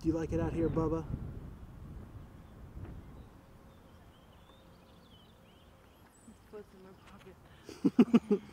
Do you like it out here, Bubba? His foot's in my pocket.